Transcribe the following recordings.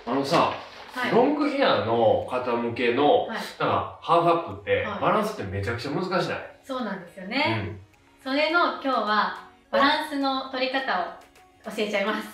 あのさ、 はい、 ロングヘアの方向けの、 はい、 なんかハーフアップって、 はい、 バランスってめちゃくちゃ難しない？ そうなんですよね、それの今日はバランスの取り方を教えちゃいます。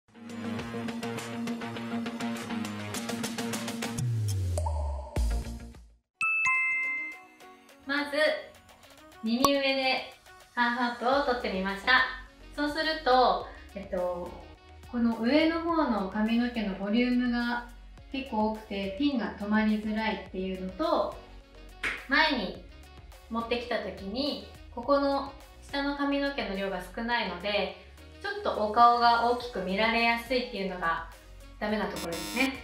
まず耳上でハーフアップを取ってみました。そうすると、この上の方の髪の毛のボリュームが結構多くてピンが止まりづらいっていうのと、前に持ってきた時にここの下の髪の毛の量が少ないので、ちょっとお顔が大きく見られやすいっていうのがダメなところですね。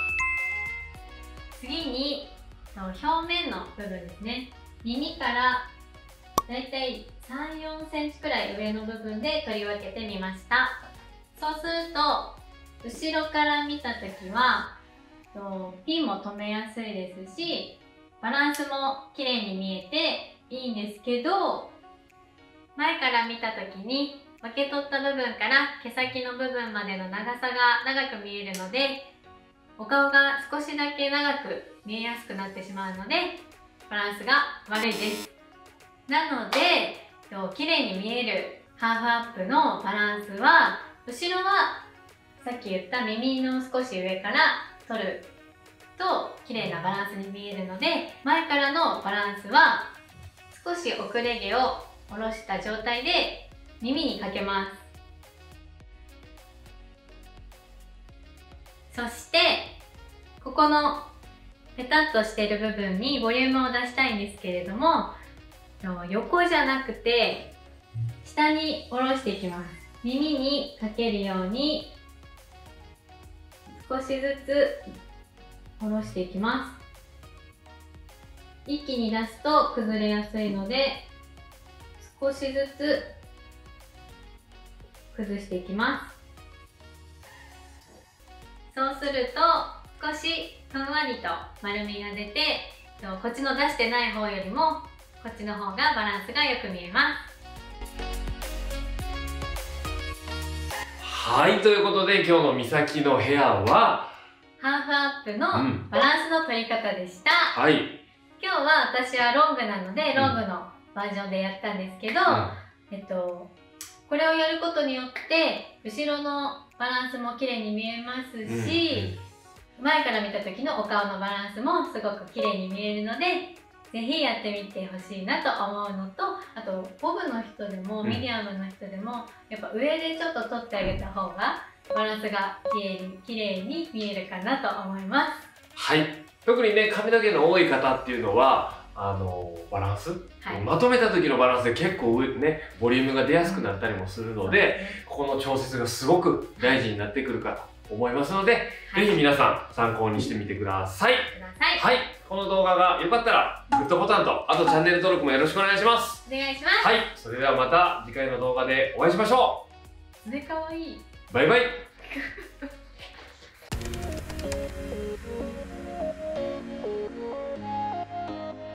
次に表面の部分ですね。耳からだいたい3、4センチくらい上の部分で取り分けてみました。そうすると後ろから見た時はピンも留めやすいですし、バランスも綺麗に見えていいんですけど、前から見た時に分け取った部分から毛先の部分までの長さが長く見えるので、お顔が少しだけ長く見えやすくなってしまうのでバランスが悪いです。なので綺麗に見えるハーフアップのバランスは、後ろはさっき言った耳の少し上から取ると綺麗なバランスに見えるので、前からのバランスは少し遅れ毛を下ろした状態で耳にかけます。そしてここのペタッとしている部分にボリュームを出したいんですけれども、横じゃなくて下に下ろしていきます。耳にかけるように少しずつ下ろしていきます。一気に出すと崩れやすいので少しずつ崩していきます。そうすると少しふんわりと丸みが出て、こっちの出してない方よりもこっちの方がバランスがよく見えます。 はい、ということで今日のみさきのヘアはハーフアップのバランスの取り方でした。 はい。 今日は私はロングなのでロングのバージョンでやったんですけど、これをやることによって後ろのバランスも綺麗に見えますし、前から見た時のお顔のバランスもすごく綺麗に見えるので、ぜひやってみてほしいなと思うのと、あとボブの人でもミディアムの人でもやっぱ上でちょっと取ってあげた方がバランスが綺麗に見えるかなと思います。 はい、特にね髪の毛の多い方っていうのはバランス、まとめた時のバランスで結構ねボリュームが出やすくなったりもするので、ここの調節がすごく大事になってくるかと思いますので、ぜひ皆さん参考にしてみてください。はい、この動画が良かったらグッドボタンと、あとチャンネル登録もよろしくお願いします。 お願いします。 はい、それではまた次回の動画でお会いしましょう。それかわいい。 バイバイ。